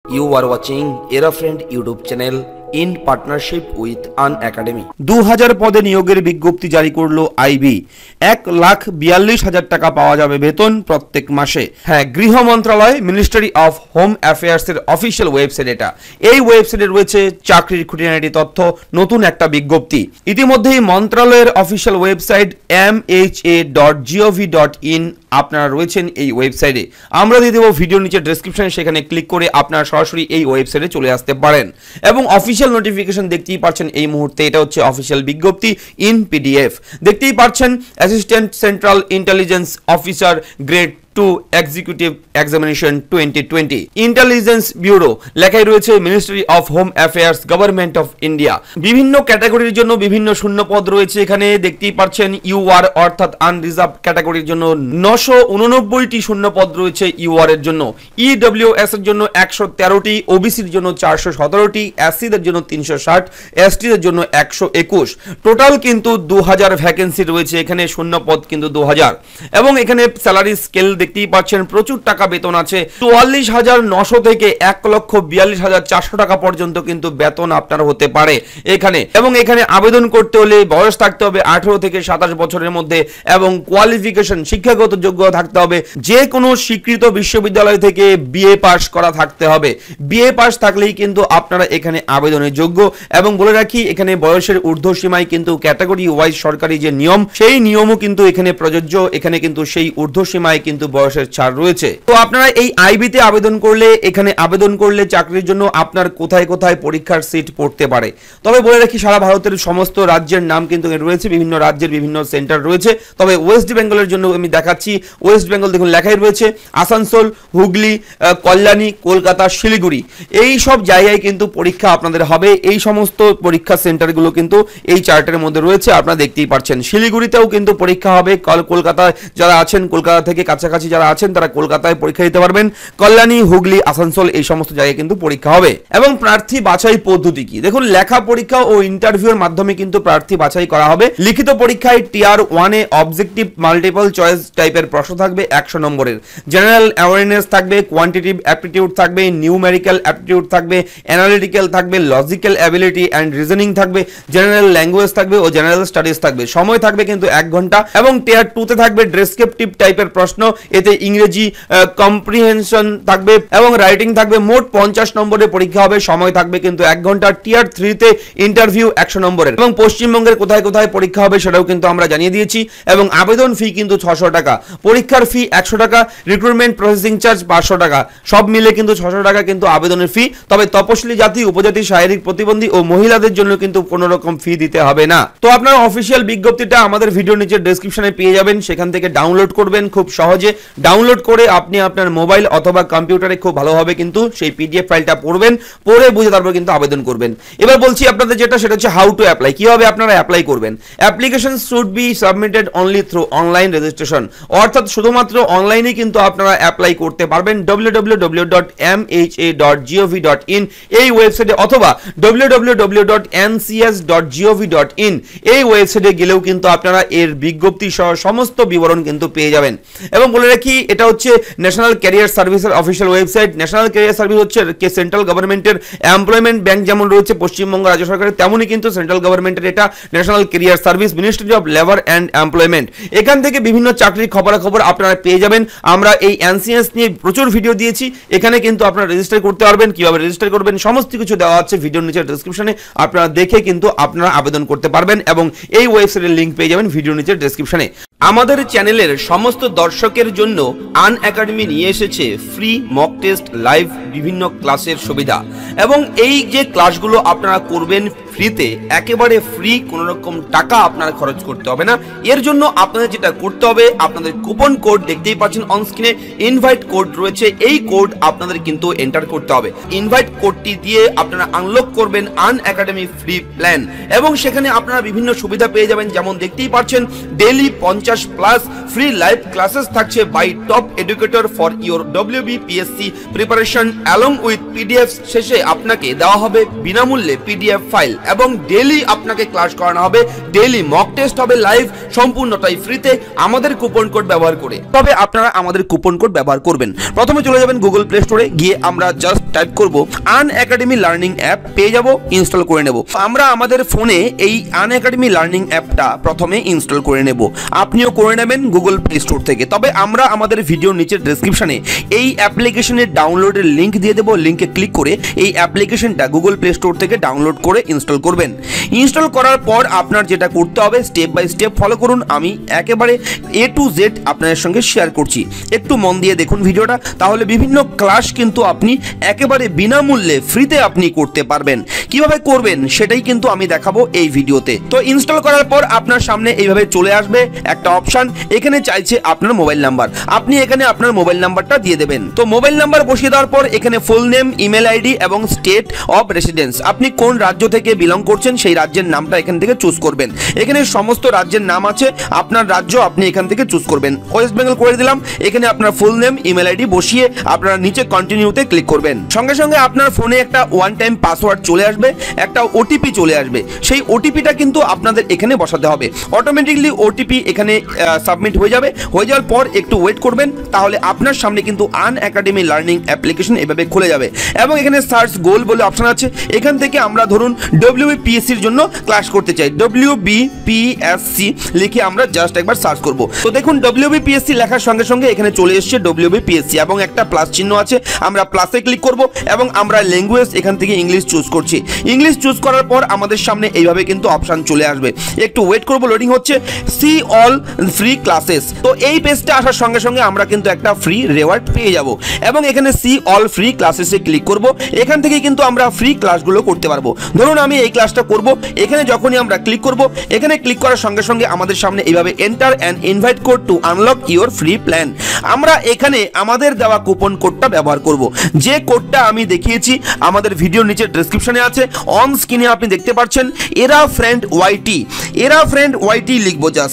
You are watching Aerofriend YouTube channel in partnership with Unacademy। 2000 পদে নিয়োগের বিজ্ঞপ্তি জারি করলো আইবি। 1,42,000 টাকা পাওয়া যাবে বেতন প্রত্যেক মাসে। হ্যাঁ, গৃহ মন্ত্রণালয় মিনিস্ট্রি অফ হোম অ্যাফেয়ার্স এর অফিসিয়াল ওয়েবসাইট এটা। এই ওয়েবসাইটে রয়েছে চাকরির খুঁটিনাটি তথ্য, নতুন একটা বিজ্ঞপ্তি। ইতিমধ্যেই মন্ত্রণালয়ের অফিসিয়াল ওয়েবসাইট mha.gov.in আপনারা রয়েছেন এই ওয়েবসাইটে। আমরা দিয়ে দেবো ভিডিও নিচে ডেসক্রিপশনে, সেখানে ক্লিক করে আপনারা সরাসরি এই ওয়েবসাইটে চলে আসতে পারেন এবং অফিসিয়াল নোটিফিকেশন দেখতেই পাচ্ছেন এই মুহূর্তে। এটা হচ্ছে অফিসিয়াল বিজ্ঞপ্তি ইন পিডিএফ। দেখতেই পাচ্ছেন assistant central intelligence officer grade 2 executive examination 2020 intelligence bureau লেখাই রয়েছে ministry of home affairs government of India. বিভিন্ন ক্যাটাগরির জন্য বিভিন্ন শূন্য পদ রয়েছে এখানে। দেখতেই পাচ্ছেন ইউআর অর্থাৎ আনরিজার্ভ ক্যাটাগরির জন্য 989টি শূন্য পদ রয়েছে ইউআর এর জন্য। ইডব্লিউএস এর জন্য 113টি, ওবিসির জন্য 417টি, এসসিদের জন্য 360, এসটিদের জন্য 121। টোটাল কিন্তু 2000 ভ্যাকেন্সি রয়েছে এখানে, শূন্য পদ কিন্তু 2000। এবং এখানে স্যালারি স্কেল দেখতেই পাচ্ছেন, প্রচুর টাকা বেতন আছে। 44,900 থেকে 1,42,400 টাকা পর্যন্ত কিন্তু বেতন আপনার হতে পারে এখানে। এবং এখানে আবেদন করতে হলে বয়স থাকতে হবে 18 থেকে 27 বছরের মধ্যে এবং কোয়ালিফিকেশন শিক্ষাগত যোগ্যতা থাকতে হবে। যে কোনো স্বীকৃত বিশ্ববিদ্যালয় থেকে বিএ পাস করা থাকতে হবে। বিএ পাস থাকলেই কিন্তু আপনারা এখানে আবেদনের যোগ্য। এবং বলে রাখি, এখানে বয়সের ঊর্ধ্বসীমায় কিন্তু ক্যাটাগরি ওয়াইজ সরকারি যে নিয়ম, সেই নিয়মও কিন্তু এখানে প্রযোজ্য। এখানে কিন্তু সেই ঊর্ধ্বসীমায় কিন্তু বয়সের ছাড় রয়েছে। তো আপনারা এই আইবিতে আবেদন করলে, এখানে আবেদন করলে চাকরির জন্য আপনার কোথায় কোথায় পরীক্ষার সিট পড়তে পারে। তবে বলে রাখি, সারা ভারতের সমস্ত রাজ্যের নাম কিন্তু রয়েছে, বিভিন্ন রাজ্যের বিভিন্ন সেন্টার রয়েছে। তবে ওয়েস্ট বেঙ্গলের জন্য আমি দেখাচ্ছি। ওয়েস্ট বেঙ্গল দেখুন লেখাই রয়েছে আসানসোল, হুগলি, কল্যাণী, কলকাতা, শিলিগুড়ি, এই সব জায়গায় কিন্তু পরীক্ষা আপনাদের হবে। এই সমস্ত পরীক্ষা সেন্টারগুলো কিন্তু এই চার্টের মধ্যে রয়েছে, আপনারা দেখতেই পাচ্ছেন। শিলিগুড়িতেও কিন্তু পরীক্ষা হবে। কলকাতায় যারা আছেন, কলকাতা থেকে কাছাকাছি যারা আছেন, তারা কলকাতায় পরীক্ষা দিতে পারবেন। কল্যাণী, হুগলি, আসানসোল এই সমস্ত জায়গায় কিন্তু পরীক্ষা হবে। এবং প্রার্থী বাছাই পদ্ধতি কি দেখুন, লেখা পরীক্ষা ও ইন্টারভিউর মাধ্যমে কিন্তু প্রার্থী বাছাই করা হবে। লিখিত পরীক্ষায় টিয়ার 1 এ অবজেক্টিভ মাল্টিপল চয়েস টাইপের প্রশ্ন থাকবে 100 নম্বরের। জেনারেল অ্যাওয়ারনেস থাকবে, কোয়ান্টিটিভ অ্যাপটিটিউড থাকবে, নিউমেরিক্যাল অ্যাপটিটিউড থাকবে, অ্যানালিটিক্যাল থাকবে, লজিক্যাল অ্যাবিলিটি অ্যান্ড রিজনিং থাকবে, জেনারেল ল্যাঙ্গুয়েজ থাকবে ও জেনারেল স্টাডিজ থাকবে। সময় থাকবে কিন্তু 1 ঘন্টা। এবং টিয়ার 2 তে থাকবে ডেসক্রিপটিভ টাইপের প্রশ্ন, এতে ইংরেজি কম্প্রিহেনশন থাকবে এবং রাইটিং থাকবে। মোট 50 নম্বরের পরীক্ষা হবে, সময় থাকবে কিন্তু 1 ঘন্টা। টিয়ার 3 তে ইন্টারভিউ 100 নম্বরের। এবং পশ্চিমবঙ্গের কোথায় কোথায় পরীক্ষা হবে সেটাও কিন্তু আমরা জানিয়ে দিয়েছি। এবং আবেদন ফি কিন্তু 600 টাকা, পরীক্ষার ফি 100 টাকা, রিক্রুটমেন্ট প্রসেসিং চার্জ 500 টাকা, সব মিলে কিন্তু 600 টাকা কিন্তু আবেদনের ফি। তবে তপশিলি জাতি, উপজাতি, শারীরিক প্রতিবন্ধী ও মহিলাদের জন্য কিন্তু কোনো রকম ফি দিতে হবে না। তো আপনারা অফিসিয়াল বিজ্ঞপ্তিটা আমাদের ভিডিও নিচে ডেসক্রিপশনে পেয়ে যাবেন, সেখান থেকে ডাউনলোড করবেন খুব সহজে। ডাউনলোড করে আপনি আপনার মোবাইল অথবা কম্পিউটারে খুব ভালোভাবে কিন্তু সেই পিডিএফ ফাইলটা পড়বেন, পড়ে বুঝে তারপর কিন্তু আবেদন করবেন। এবার বলছি আপনাদের যেটা, সেটা হচ্ছে হাউ টু অ্যাপ্লাই। কিভাবে আপনারা অ্যাপ্লাই করবেন। Application should be submitted only through online registration, অর্থাৎ শুধুমাত্র অনলাইনে কিন্তু আপনারা অ্যাপ্লাই করতে পারবেন www.mha.gov.in এই ওয়েবসাইটে, অথবা www.ncs.gov.in এই ওয়েবসাইটে গেলেও কিন্তু আপনারা এর বিজ্ঞপ্তি সহ সমস্ত বিবরণ কিন্তু পেয়ে যাবেন। এবং বলে রাখি, এটা হচ্ছে ন্যাশনাল ক্যারিয়ার সার্ভিসের official website. National career service হচ্ছে সেন্ট্রাল গভর্নমেন্টের এমপ্লয়মেন্ট ব্যাংক যেমন রয়েছে পশ্চিমবঙ্গ রাজ্য সরকারের, তেমনই কিন্তু সেন্ট্রাল গভর্নমেন্টের এটা national career service, ministry of labour and employment. এখান থেকে বিভিন্ন চাকরির খবরাখবর আপনারা পেয়ে যাবেন। আমরা এই এনসিএস নিয়ে প্রচুর ভিডিও দিয়েছি, এখানে কিন্তু আপনারা রেজিস্টার করতে পারবেন। কিভাবে রেজিস্টার করবেন সমস্ত কিছু দেওয়া আছে ভিডিওর নিচে ডেসক্রিপশনে, আপনারা দেখে কিন্তু আপনারা আবেদন করতে পারবেন। এবং এই ওয়েবসাইটের লিঙ্ক পেয়ে যাবেন ভিডিওর নিচে ডেসক্রিপশনে। আমাদের চ্যানেলের সমস্ত দর্শকের জন্য আনএকাডেমি নিয়ে এসেছে ফ্রি মক টেস্ট, লাইভ বিভিন্ন ক্লাসের সুবিধা। এবং এই যে ক্লাসগুলো আপনারা করবেন ফ্রিতে, একেবারে ফ্রি, কোনো রকম টাকা আপনার খরচ করতে হবে না। এর জন্য আপনাদের যেটা করতে হবে, আপনাদের কুপন কোড দেখতেই পাচ্ছেন অন স্ক্রিনে, ইনভাইট কোড রয়েছে, এই কোড আপনাদের কিন্তু এন্টার করতে হবে। ইনভাইট কোডটি দিয়ে আপনারা আনলক করবেন আনএকাডেমি ফ্রি প্ল্যান এবং সেখানে আপনারা বিভিন্ন সুবিধা পেয়ে যাবেন। যেমন দেখতেই পাচ্ছেন, ডেইলি 50+ ফ্রি লাইভ ক্লাসেস থাকছে by top educator for your WBPSC preparation along with PDF. শেষে আপনাকে দেওয়া হবে বিনামূল্যে পিডিএফ ফাইল এবং ডেইলি আপনাকে ক্লাস করানো হবে, ডেইলি মক টেস্ট হবে লাইভ, সম্পূর্ণটাই ফ্রিতে আমাদের কুপন কোড ব্যবহার করে। তবে আপনারা আমাদের কুপন কোড ব্যবহার করবেন। প্রথমে চলে যাবেন গুগল প্লে স্টোরে, গিয়ে আমরা জাস্ট টাইপ করব আনএকাডেমি লার্নিং অ্যাপ, পেয়ে যাব, ইনস্টল করে নেব। আমরা আমাদের ফোনে এই আনএকাডেমি লার্নিং অ্যাপটা প্রথমে ইনস্টল করে নেব। আপনিও করে নেবেন গুগল প্লে স্টোর থেকে। তবে আমরা আমাদের ভিডিওর নিচের ডেসক্রিপশনে এই অ্যাপ্লিকেশনের ডাউনলোডের লিঙ্ক দিয়ে দেবো। লিঙ্কে ক্লিক করে এই অ্যাপ্লিকেশনটা গুগল প্লে স্টোর থেকে ডাউনলোড করে ইনস্টল করবেন। ইনস্টল করার পর আপনার যেটা করতে হবে স্টেপ বাই স্টেপ ফলো করুন। আমি একেবারে A to Z আপনাদের সঙ্গে শেয়ার করছি, একটু মন দিয়ে দেখুন ভিডিওটা, তাহলে বিভিন্ন ক্লাস কিন্তু আপনি একেবারে বিনামূল্যে ফ্রিতে আপনি করতে পারবেন। কিভাবে করবেন সেটাই কিন্তু আমি দেখাবো এই ভিডিওতে। তো ইনস্টল করার পর আপনার সামনে এইভাবে চলে আসবে একটা অপশন, এখানে চাইছে আপনার মোবাইল নাম্বার। আপনি এখানে আপনার মোবাইল নাম্বারটা দিয়ে দেবেন। তো মোবাইল নাম্বার বসিয়ে দেওয়ার পর এখানে ফুল নেম, ইমেল আইডি এবং স্টেট অফ রেসিডেন্স, আপনি কোন রাজ্য থেকে বিলং করছেন সেই রাজ্যের নামটা এখান থেকে চুজ করবেন। এখানে সমস্ত রাজ্যের নাম আছে, আপনার রাজ্য আপনি এখান থেকে চুজ করবেন। ওয়েস্ট বেঙ্গল করে দিলাম। এখানে আপনার ফুল নেম, ইমেল আইডি বসিয়ে আপনারা নিচে কন্টিনিউতে ক্লিক করবেন। সঙ্গে সঙ্গে আপনার ফোনে একটা ওয়ান টাইম পাসওয়ার্ড চলে আসবে, একটা ওটিপি চলে আসবে। সেই ওটিপিটা কিন্তু আপনাদের এখানে বসাতে হবে। অটোমেটিকলি ওটিপি এখানে সাবমিট হয়ে যাবে। হয়ে যাওয়ার পর একটু ওয়েট করবেন, তাহলে আপনার সামনে কিন্তু আনএকাডেমি লার্নিং অ্যাপ্লিকেশন এভাবে খুলে যাবে। এবং এখানে সার্চ গোল বলে অপশন আছে। এখান থেকে আমরা ধরুন WBPSCর জন্য ক্লাস করতে চাই, WBPSC লিখে আমরা জাস্ট একবার সার্চ করব। তো দেখুন WBPSC লেখার সঙ্গে সঙ্গে এখানে চলে এসেছে WBPSC এবং একটা প্লাস চিহ্ন আছে। আমরা প্লাসে ক্লিক করব এবং আমরা ল্যাঙ্গুয়েজ এখান থেকে ইংলিশ চুজ করছি। ইংলিশ চুজ করার পর আমাদের সামনে এইভাবে কিন্তু অপশন চলে আসবে। একটু ওয়েট করব, লোডিং হচ্ছে। সি অল ফ্রি ক্লাসেস, তো এই পেজটা আসার সঙ্গে সঙ্গে আমরা কিন্তু একটা ফ্রি রিওয়ার্ড পেয়ে যাব এবং এখানে সি অল ফ্রি ক্লাসেসে ক্লিক করব। এখান থেকে কিন্তু আমরা ফ্রি ক্লাসগুলো করতে পারবো। ধরুন আমি এই ক্লাসটা করব, এখানে যখনই আমরা ক্লিক করব, এখানে ক্লিক করার সঙ্গে সঙ্গে আমাদের সামনে এইভাবে enter and invite code to unlock your free plan. আমরা এখানে আমাদের দেওয়া কুপন কোডটা ব্যবহার করব। যে কোডটা আমি দেখিয়েছি আমাদের ভিডিওর নিচে ডেসক্রিপশনে আছে, অন স্ক্রিনে আপনি দেখতে পাচ্ছেন এরা ফ্রেন্ড ওয়াইটি। এরা ফ্রেন্ড ওয়াইটি লিখবো, জাস্ট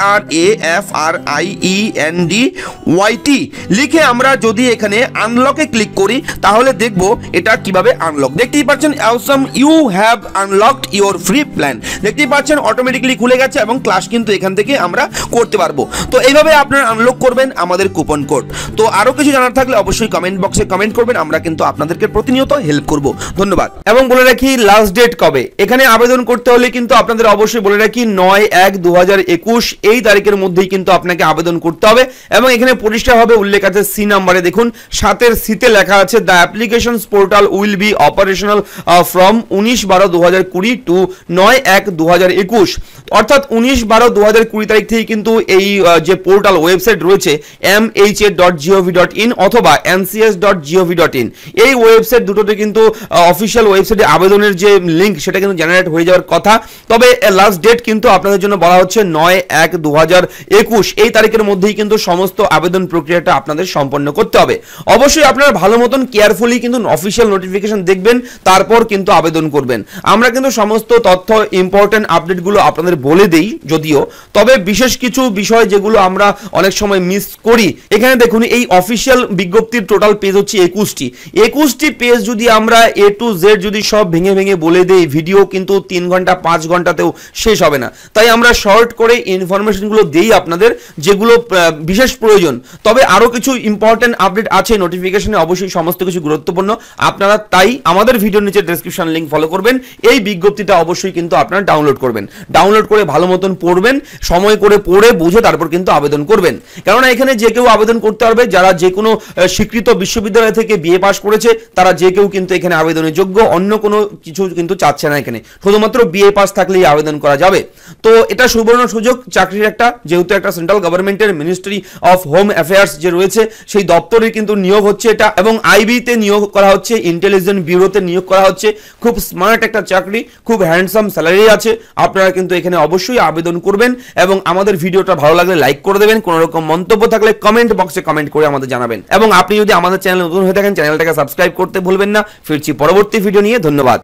ERAFRIEND লিখে আমরা যদি এখানে আনলকে ক্লিক করি তাহলে দেখব এটা কিভাবে আনলক। দেখতেই পাচ্ছেন awesome, you have unlocked your free plan. দেখতেই পাচ্ছেন অটোমেটিক্যালি খুলে গেছে এবং ক্লাস কিন্তু এখান থেকে আমরা করতে পারবো। তো এইভাবে আপনারা আনলক করবেন আমাদের কুপন কোড। তো আরো কিছু জানার থাকলে অবশ্যই কমেন্ট বক্সে কমেন্ট করবেন, আমরা কিন্তু আপনাদেরকে প্রতিনিয়ত হেল্প করব। ধন্যবাদ। এবং বলে রাখি লাস্ট ডেট কবে এখানে আবেদন করতে হলে কিন্তু আপনাদের অবশ্যই বলে রাখি 9/1/2021 এই তারিখের মধ্যেই কিন্তু আপনাকে আবেদন করতে হবে। এবং এখানে পরিষ্কারভাবে উল্লেখ আছে সি নাম্বারে, দেখুন 7-এর সিতে লেখা আছে the applications portal will be operational from 19/12/2020 to 9/1/2021, অর্থাৎ 19/12/2020 তারিখ থেকে কিন্তু এই যে পোর্টাল ওয়েবসাইট রয়েছে mha.gov.in অথবা ncs.gov.in, এই ওয়েবসাইট দুটোতে কিন্তু অফিসিয়াল ওয়েবসাইটে আবেদনের যে লিঙ্ক সেটা কিন্তু জেনারেট হয়ে যাওয়ার কথা। তবে লাস্ট ডেট কিন্তু আপনাদের জন্য বলা হচ্ছে 9/1/2021 এই তারিখের মধ্যেই কিন্তু সমস্ত আবেদন প্রক্রিয়াটা আপনাদের সম্পন্ন করতে হবে। অবশ্যই আপনারা ভালো মতন কেয়ারফুলি কিন্তু অফিসিয়াল নোটিফিকেশন দেখবেন, তারপর কিন্তু আবেদন করবেন। আমরা কিন্তু সমস্ত তথ্য ইম্পর্টেন্ট আপডেটগুলো আপনাদের বলে দেই যদিও, তবে বিশেষ কিছু বিষয় যেগুলো আমরা অনেক সময় মিস করি। এখানে দেখুন এই অফিসিয়াল বিজ্ঞপ্তির টোটাল পেজ হচ্ছে 21টি পেজ। যদি আমরা A to Z যদি সব ভেঙে ভেঙে বলে দেই, ভিডিও কিন্তু 3 ঘন্টা 5 ঘন্টাতেও শেষ হবে না। তাই আমরা শর্ট করে ইনফরমেশনগুলো দেই আপনাদের যেগুলো বিশেষ প্রয়োজন। তবে আরো কিছু ইম্পর্টেন্ট আপডেট আছে নোটিফিকেশনে, অবশ্যই সমস্ত কিছু গুরুত্বপূর্ণ। আপনারা তাই আমাদের ভিডিওর নিচে ডেসক্রিপশন লিংক ফলো করবেন। এই বিজ্ঞপ্তিটা অবশ্যই কিন্তু আপনারা ডাউনলোড করবেন। ডাউনলোড করে ভালো মতন পড়বেন, সময় করে পড়ে বুঝে তারপর কিন্তু আবেদন করবেন। কেননা এখানে যে কেউ আবেদন করতে পারবে, যারা যে কোনো স্বীকৃত বিশ্ববিদ্যালয় থেকে বিএ পাস করেছে তারা যে কেউ কিন্তু এখানে আবেদনের যোগ্য। অন্য কোনো কিছু কিন্তু চাচ্ছে না, এখানে শুধুমাত্র বিএ পাস থাকলেই আবেদন করা যাবে। তো এটা সুবর্ণ সুযোগ চাকরির একটা, যেহেতু একটা সেন্ট্রাল গভর্নমেন্টের মিনিস্ট্রি অফ হোম অ্যাফেয়ার্স যে রয়েছে সেই দপ্তরে কিন্তু নিয়োগ হচ্ছে এটা, এবং আইবিতে নিয়োগ করা হচ্ছে, ইন্টেলিজেন্স ব্যুরোতে নিয়োগ করা হচ্ছে। খুব স্মার্ট একটা চাকরি, খুব হ্যান্ডসাম স্যালারি আছে। আপনারা কিন্তু এখানে অবশ্যই আবেদন করবেন এবং আমাদের ভিডিওটা ভালো লাগলে লাইক করে দেবেন। কোনো রকম মন্তব্য থাকলে কমেন্ট বক্সে কমেন্ট করে আমাদের জানাবেন। এবং আপনি যদি আমাদের চ্যানেল নতুন হয়ে থাকেন চ্যানেলটাকে সাবস্ক্রাইব করতে ভুলবেন না। ফিরছি পরবর্তী ভিডিও নিয়ে, ধন্যবাদ।